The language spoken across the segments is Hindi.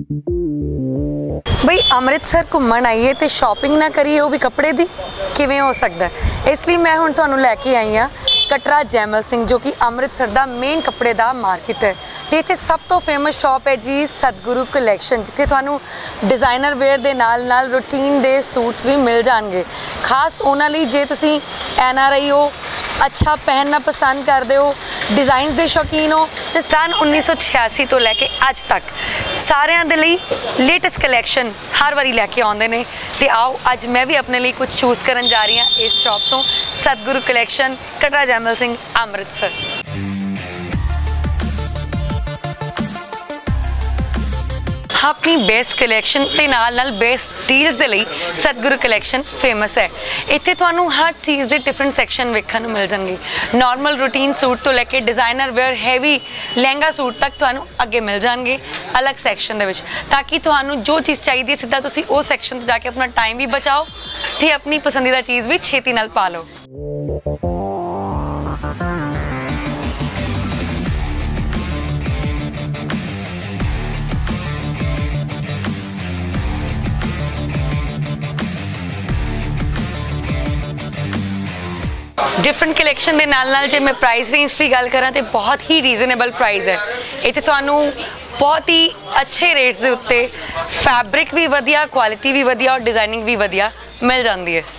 बई अमृतसर घूमन आईए तो शॉपिंग ना करिए, वो भी कपड़े दी, किवें हो सकता है। इसलिए मैं हुण तुहानूं लैके आई हाँ कटरा जैमल सिंह, जो कि अमृतसर दा मेन कपड़े दा मार्केट है। तो इत्थे सब तो फेमस शॉप है जी सतगुरु कलैक्शन, जिथे तुहानूं डिज़ाइनर वेयर दे नाल नाल रूटीन दे सूट्स भी मिल जाएंगे। खास उन्हां लई जे तुसीं NRI हो, अच्छा पहनना पसंद करते हो, डिज़ाइन के शौकीन हो, तो सन 1986 तो लैके अज तक सारिਆਂ ਦੇ ਲਈ लेटेस्ट कलैक्शन हर वारी लैके आउंदे ने। ते आओ अज मैं भी अपने लिए कुछ चूज़ करन जा रही हाँ इस शॉप तो, सतगुरु कलैक्शन कटरा जैमल सिंह अमृतसर। अपनी बेस्ट कलैक्शन के नाल नाल बेस्ट डील्स के लिए सतगुरु कलैक्शन फेमस है। इत्थे तुहानूं हर चीज़ के डिफरेंट सैक्शन वेखण नूं मिल जाएंगे। नॉर्मल रूटीन सूट तो लैके designer wear heavy lehenga suit तक तुहानूं अगे मिल जाएंगे अलग सैक्शन दे विच, ताकि तुहानूं जो चीज़ चाहिए सीधा तुसीं उस सैक्शन ते जाके अपना टाइम भी बचाओ ते अपनी पसंदीदा चीज़ भी छेती नाल पा लो। डिफरेंट कलैक्शन के नाल नाल जे मैं प्राइस रेंज की गल करा तो बहुत ही रीजनेबल प्राइस है। इत्थे तुहानूं बहुत ही अच्छे रेट्स के उत्ते फैब्रिक भी वधिया, क्वालिटी भी वधिया और डिज़ाइनिंग भी वधिया मिल जाती है।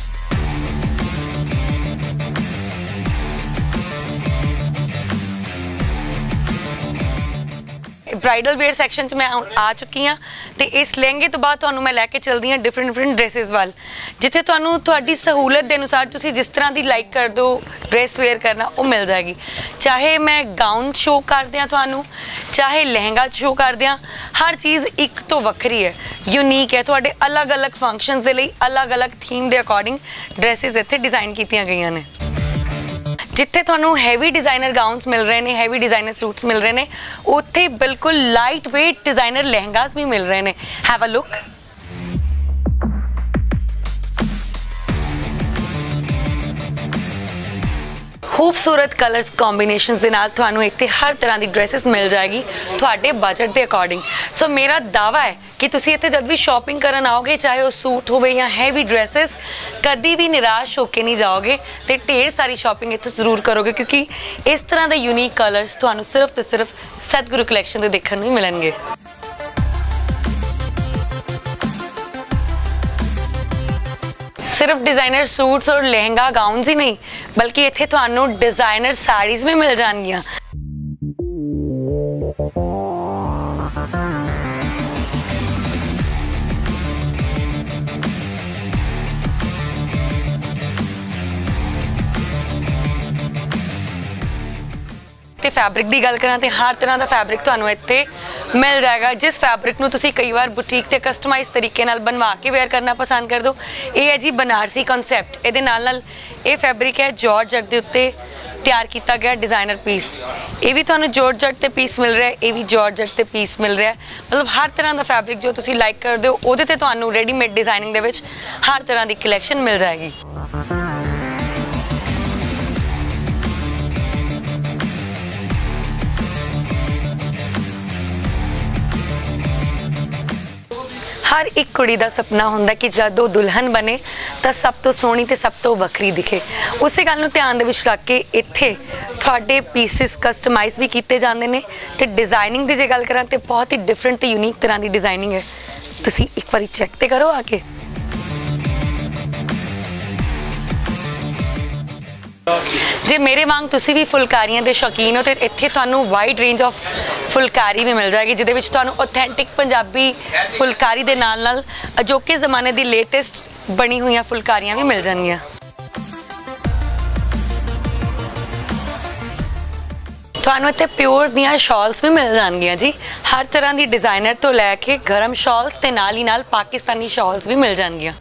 ब्राइडल वेयर सैक्शन च मैं आ चुकी हाँ, तो इस लहंगे तो बाद तुहानूं मैं लैके चलदी हाँ डिफरेंट ड्रेसिस वाल, जिथे तुहानूं तुहाडी सहूलत के अनुसार तुसीं जिस तरह की लाइक कर दो ड्रेस वेयर करना वो मिल जाएगी। चाहे मैं गाउन शो कर दियाँ तुहानूं, चाहे लहंगा शो कर दियाँ, हर चीज़ एक तो वक्री है, यूनीक है। तुहाडे अलग अलग फंक्शनस के लिए अलग अलग थीम के अकॉर्डिंग ड्रेसिस इत्थे डिज़ाइन कीतियां गईयां ने। जिथे तुहानूं हैवी डिज़ाइनर गाउन्स मिल रहे हैं, हैवी डिज़ाइनर सूट्स मिल रहे हैं, उत्थे बिल्कुल लाइट वेट डिज़ाइनर लहंगास भी मिल रहे हैं। Have a look. खूबसूरत कलर्स कॉम्बीनेशंस के नाल तुहानूं इत्थे हर तरह की ड्रेसिस मिल जाएगी तुहाडे बजट के अकॉर्डिंग। सो मेरा दावा है कि तुसीं इत्थे जब भी शॉपिंग करन आओगे, चाहे वो सूट होवे या हैवी ड्रेसिस, कभी भी निराश होके नहीं जाओगे तो ढेर सारी शॉपिंग इत्थों जरूर करोगे, क्योंकि इस तरह के यूनीक कलर्स तुहानूं सिर्फ तो सिर्फ सतगुरु कलैक्शन ते देखण नूं मिलणगे। सिर्फ डिज़ाइनर सूट्स और लहंगा गाउन्स ही नहीं, बल्कि इत्थे तुहानूं डिज़ाइनर साड़ीज़ भी मिल जाएंगियां। तो फैब्रिक की गल करा तो हर तरह का फैब्रिक तुहानूं इत्थे मिल जाएगा। जिस फैब्रिक नूं तुसीं कई बार बुटीक ते कस्टमाइज तरीके नाल बनवा के वेयर करना पसंद कर दो, ये है जी बनारसी कॉन्सैप्ट। इहदे नाल नाल ये फैब्रिक है जॉर्जट दे उत्ते तैयार किया गया डिज़ाइनर पीस। ये भी तुहानूं जॉर्जट ते पीस मिल रहा है, ये भी जॉर्जट ते पीस मिल रहा है। मतलब हर तरह का फैब्रिक जो तुसीं लाइक करदे हो उहदे ते तुहानूं रेडीमेड डिज़ाइनिंग दे विच हर तरह की कलैक्शन मिल जाएगी। हर एक कुड़ी का सपना होंदा कि जदों दुल्हन बने तो सब तो सोहनी ते सब तो वक्री दिखे। उसे गल नूं ध्यान दे विच रख के इत्थे तुहाडे पीसिस कस्टमाइज भी किए जाते हैं। तो डिज़ाइनिंग की जे गल करां तो बहुत ही डिफरेंट ते यूनीक तरह की डिज़ाइनिंग है। तुसीं एक बारी चैक तो करो आके। जे मेरे वांग तुसी भी फुलकारियां दे शौकीन हो तो इत्थे तुहानूं वाइड रेंज ऑफ फुलकारी भी मिल जाएगी, जिहदे विच तुहानूं ऑथेंटिक पंजाबी फुलकारी दे नाल नाल अजोके ज़माने दी लेटेस्ट बनी हुई फुलकारियां भी मिल जाएंगियां। तुहानूं इत्थे प्योर दियां शॉल्स भी मिल जाएंगियां जी। हर तरह की डिज़ाइनर तो लैके गरम शॉल्स ते नाल ही नाल पाकिस्तानी शॉल्स भी मिल जाएंगियां।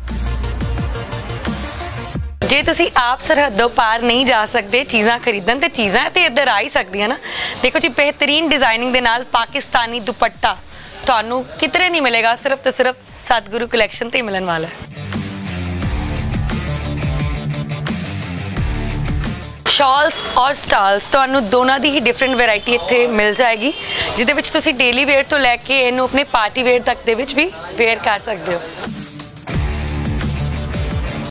जे तुसी आप सरहदों पार नहीं जा सकते चीज़ां खरीदन, तो चीज़ां तो इधर आ ही सकदियां ना। देखो जी, बेहतरीन डिज़ाइनिंग के नाल पाकिस्तानी दुपट्टा तुहानूं कितने नहीं मिलेगा, सिर्फ तो सिर्फ सतगुरु कलैक्शन ते ही मिलने वाला है। ਸ਼ਾਲਸ ਔਰ ਸਟਾਲਸ ਤੁਹਾਨੂੰ ਦੋਨਾਂ ਦੀ ਹੀ ਡਿਫਰੈਂਟ ਵੈਰਾਈਟੀ ਇੱਥੇ ਮਿਲ ਜਾਏਗੀ, ਜਿਹਦੇ ਵਿੱਚ ਤੁਸੀਂ ਡੇਲੀ ਵੇਅਰ ਤੋਂ ਲੈ ਕੇ ਇਹਨੂੰ ਆਪਣੇ ਪਾਰਟੀ ਵੇਅਰ ਤੱਕ ਦੇ ਵਿੱਚ ਵੀ ਵੇਅਰ ਕਰ ਸਕਦੇ ਹੋ।